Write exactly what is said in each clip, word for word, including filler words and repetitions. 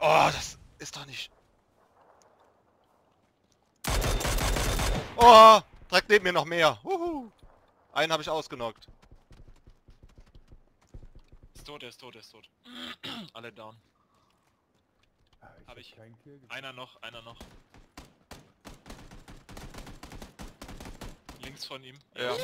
Oh, das ist doch nicht... Oh, direkt neben mir noch mehr. Huhu. Einen habe ich ausgenockt. Ist tot, er ist tot, er ist tot. Alle down. Ah, ich Hab hab ich. keinen Kill gemacht. Einer noch, einer noch. Links von ihm. Ja.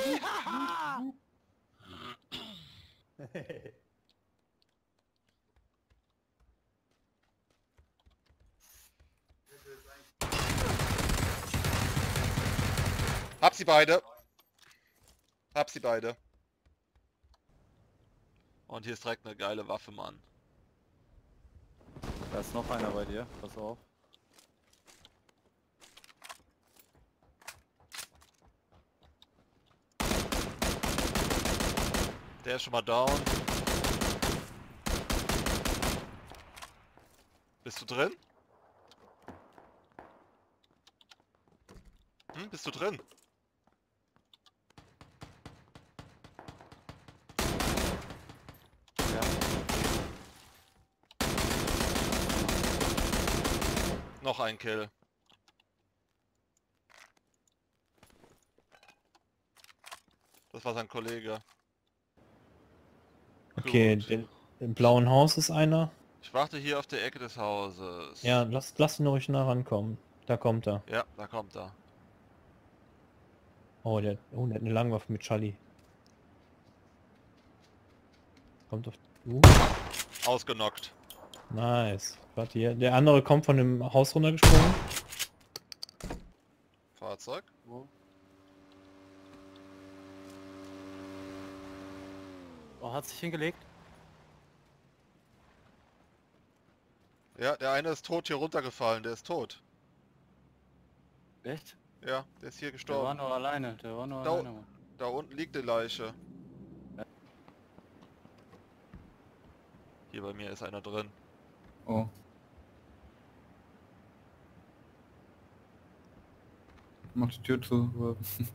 Hab sie beide. Hab sie beide. Und hier ist direkt eine geile Waffe, Mann. Da ist noch einer bei dir, pass auf. Der ist schon mal down. Bist du drin? Hm, bist du drin? Ja. Noch ein Kill. Das war sein Kollege. Okay, Gut. den, im blauen Haus ist einer. Ich warte hier auf der Ecke des Hauses. Ja, lass, lass ihn ruhig nah rankommen. Da kommt er. Ja, da kommt er. Oh, der, oh, der hat eine Langwaffe mit Charlie. Kommt auf... Uh, Ausgenockt. nice. Warte hier. Der andere kommt von dem Haus runtergesprungen. Fahrzeug. Wo? Oh, hat sich hingelegt? Ja, der eine ist tot hier runtergefallen. Der ist tot. Echt? Ja, der ist hier Der war gestorben. nur alleine, der war nur Da- alleine. Mann. Da unten liegt die Leiche. Ja. Hier bei mir ist einer drin. Oh. Mach die Tür zu.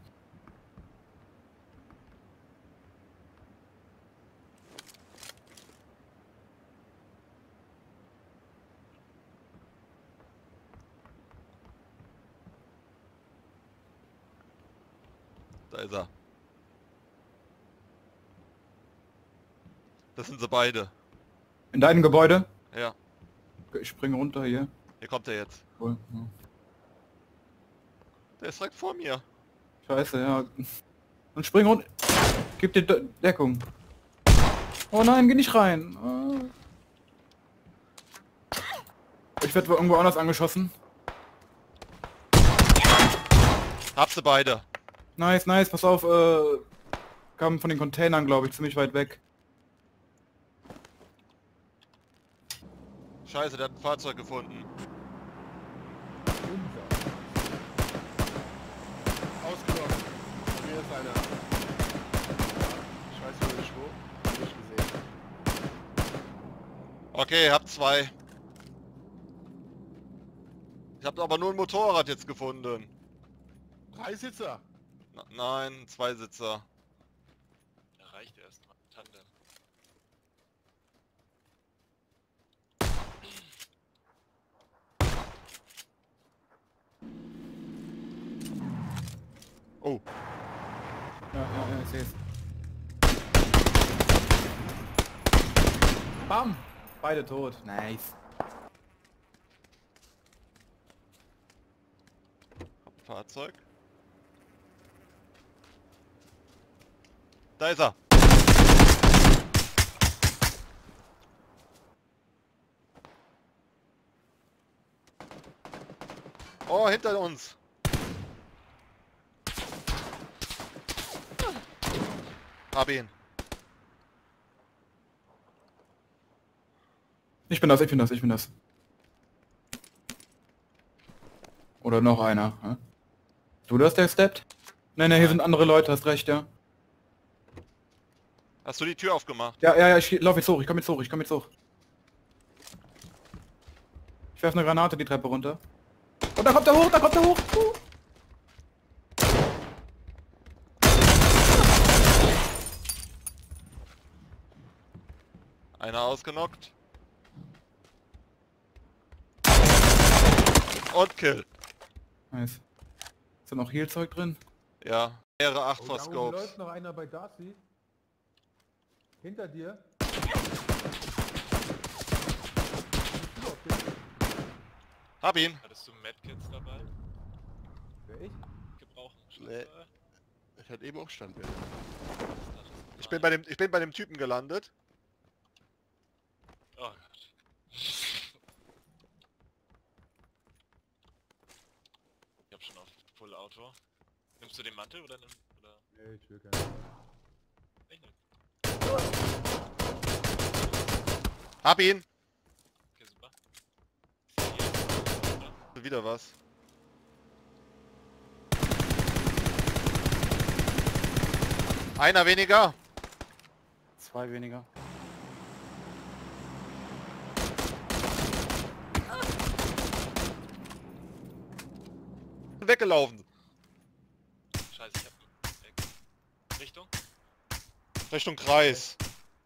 Da ist er. Das sind sie beide. In deinem Gebäude? Ja, Ich springe runter hier. hier kommt er jetzt. Cool. Ja. Der ist direkt vor mir. Scheiße, ja. Und spring runter. Gib dir De Deckung. Oh nein, geh nicht rein. Ah. Ich werde wohl irgendwo anders angeschossen. Hab sie beide. Nice, nice, pass auf, äh, kam von den Containern, glaube ich, ziemlich weit weg. Scheiße, der hat ein Fahrzeug gefunden. Ausgelockt. Hier ist einer. Ich weiß nur nicht wo. Nicht gesehen. Okay, hab zwei. Ich hab aber nur ein Motorrad jetzt gefunden. Drei Sitzer. Na, nein, zwei Sitzer. Er reicht erstmal. Tandem. Oh, Ja, ja, ja, ich seh's. Bam! Beide tot. Nice. hab ein Fahrzeug. Da ist er. Oh, hinter uns. Hab ihn. Ich bin das, ich bin das, ich bin das. Oder noch einer. Hä? Du das, der steppt? Nein, nein, hier sind andere Leute, hast recht, ja. Hast du die Tür aufgemacht? Ja, ja, ja, ich lauf jetzt hoch, ich komm jetzt hoch, ich komm jetzt hoch. Ich werf eine Granate die Treppe runter. Und da kommt er hoch, da kommt er hoch. Uh. Einer ausgenockt. Und Kill. Nice. Ist da noch Heal-Zeug drin? Ja. Mehrere acht Oh, vor da oben Scopes. läuft noch einer bei Darcy. Hinter dir. Hab ihn. Hattest du Medkits dabei? Wer ich? Gebrauchen? Nee. Ich hatte eben auch Standbilder. Ich bin bei dem, ich bin bei dem Typen gelandet. Oh Gott. Ich hab schon auf Full Auto. Nimmst du den Mantel oder nimm, oder? Nee, ich will keinen. Ich nehm. Hab ihn. Okay, super. Hier, oder? Wieder was. Einer weniger. Zwei weniger. Weggelaufen. Scheiße, ich hab weg. Richtung? Richtung Kreis.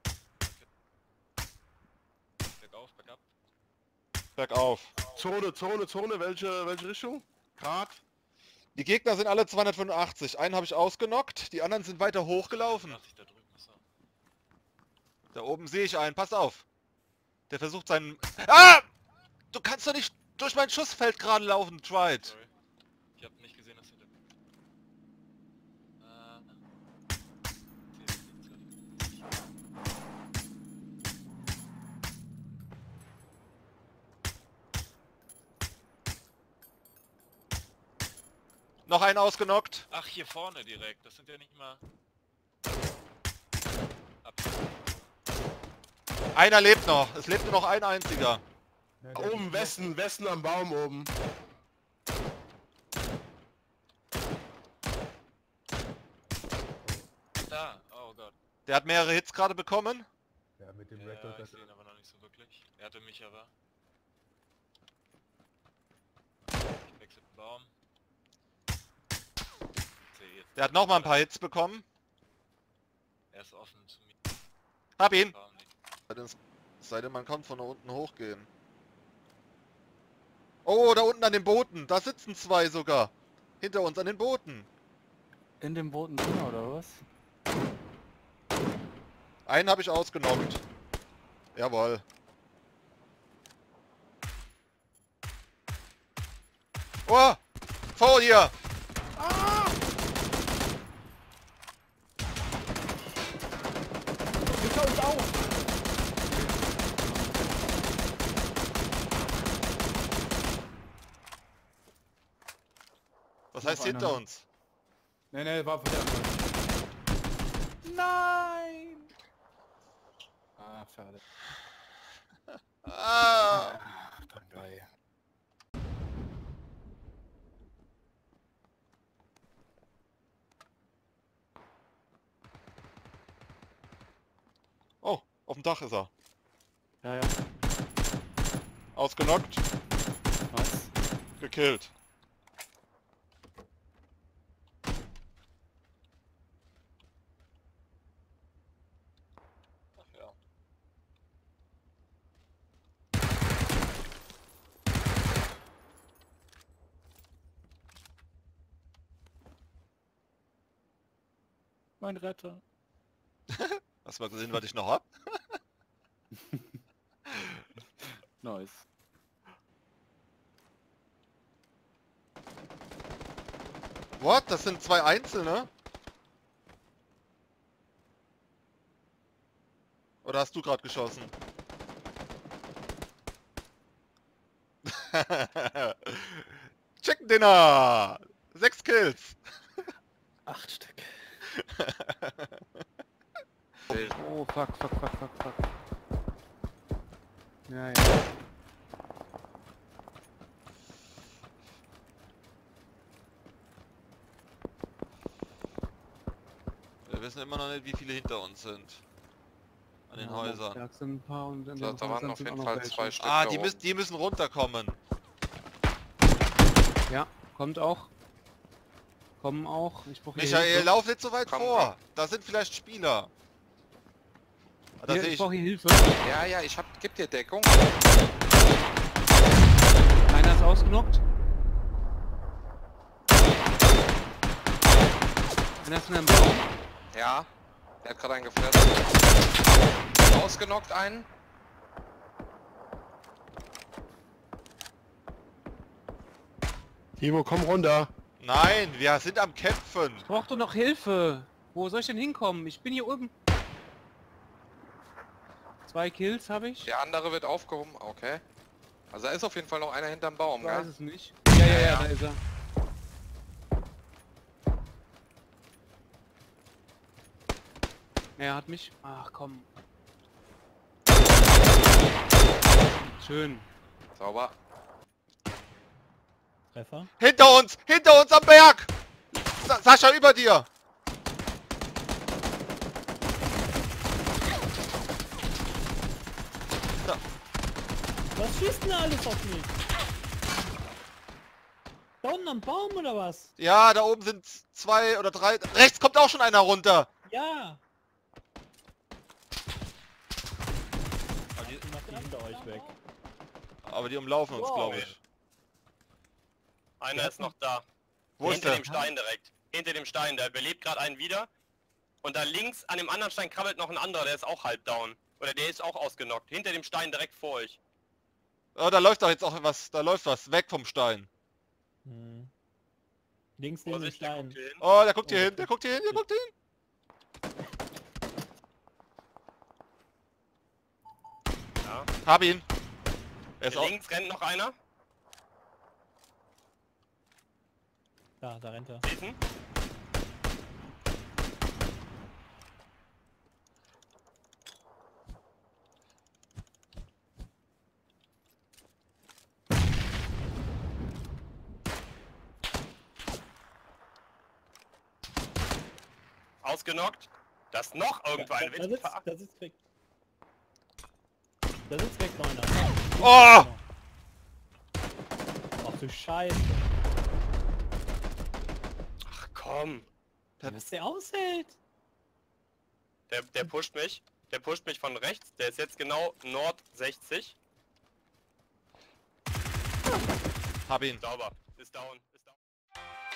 Bergauf, bergab. Bergauf. Zone, Zone, Zone, welche, welche Richtung? Grad? Die Gegner sind alle zweihundertfünfundachtzig. Einen habe ich ausgenockt, die anderen sind weiter hochgelaufen. achtzig da drüben, achso. Da oben sehe ich einen, pass auf. Der versucht seinen... Ah! Du kannst doch nicht durch mein Schussfeld gerade laufen, Tried. Sorry. Ich hab nicht gesehen, dass hinter... Äh... Noch einen ausgenockt. Ach, hier vorne direkt. Das sind ja nicht mal... Ab. Einer lebt noch. Es lebt nur noch ein einziger. Ja, der Oben, ist Westen, Westen am Baum oben. Da! Oh Gott. Der hat mehrere Hits gerade bekommen. noch- Ja, mit dem Ja, Red Dot. ich das- sehe ihn aber noch nicht so wirklich. Er hatte mich aber. Ich wechsle den Baum. Sehe jetzt. Der hat noch mal ein paar Hits bekommen. Er ist offen zu mir. Hab ihn. Baum nicht. Es sei denn, man kann von da unten hochgehen. Oh, da unten an den Booten. Da sitzen zwei sogar. Hinter uns an den Booten. In dem Booten drin, oder was? Einen habe ich ausgenockt. Jawohl. Oh! Vor dir! Hinter uns auch! Was Noch heißt hinter einer. uns? Nee, nee, war von der anderen Seite. Nein! Ah, schade. Ah! Geil. Oh, auf dem Dach ist er. Ja, ja. Ausgenockt, Nice. gekillt. Ach ja. Mein Retter. Hast du mal gesehen, was ich noch hab? Nice. What? Das sind zwei Einzelne? Oder hast du gerade geschossen? Chicken Dinner! Sechs Kills! Acht Stück. Oh, fuck, fuck, fuck, fuck, fuck. Ja, ja. Wir wissen immer noch nicht, wie viele hinter uns sind. An den Häusern. Da sind ein paar und in Da, den da waren Häusern auf sind jeden auch Fall noch welche. zwei Stück. Ah, da die oben. müssen, die müssen runterkommen. Ja, kommt auch. Kommen auch. Ich brauche Michael, lauf nicht so weit Komm, vor. komm. Da sind vielleicht Spieler. Ah, Da Hier, sehe ich ich. brauche hier Hilfe. Ja, ja, ich hab, gib dir Deckung. Einer ist ausgenockt. Einer ist in einem Baum. Ja. Der hat gerade einen gefressen. Ausgenockt einen. Timo, komm runter. Nein, wir sind am Kämpfen. Ich brauch doch noch Hilfe. Wo soll ich denn hinkommen? Ich bin hier oben. Zwei Kills habe ich. Der andere wird aufgehoben. Okay. Also da ist auf jeden Fall noch einer hinterm Baum, Ich weiß gell? es nicht. Ja, ja, ja, Ja. da ist er. Er hat mich. Ach komm. Schön. Sauber. Treffer. Hinter uns! Hinter uns am Berg! Sa Sascha, über dir! Was schießt denn alles auf mich? Da unten am Baum oder was? Ja, da oben sind zwei oder drei... Rechts kommt auch schon einer runter! Ja. Aber die, Die macht die hinter euch weg. aber die umlaufen uns, Wow. glaube ich. Einer ist noch da. Wo ist Hinter der? dem Stein direkt. Hinter dem Stein, der belebt gerade einen wieder. Und da links an dem anderen Stein krabbelt noch ein anderer, der ist auch halb down. Oder der ist auch ausgenockt. Hinter dem Stein direkt vor euch. Oh, da läuft doch jetzt auch was. Da läuft was. Weg vom Stein. Hm. Links neben dem Vorsicht, der Stein. guckt hier hin. Oh, der guckt hier Oh, hin. Der guckt hier hin. Der guckt hier hin. Ja. Hab ihn. Er ist auch... Links rennt noch einer. Da, da rennt er. Seht ihn? Ausgenockt. Da ist noch irgendwo ein Da sitzt, Witz. da sitzt weg. Da sitzt weg, Neuner. Oh! Ach du Scheiße. Ach komm. Was der aushält. Der, der pusht mich. Der pusht mich von rechts. Der ist jetzt genau Nord sechzig. Hab ihn. Sauber. Ist down. Ist down.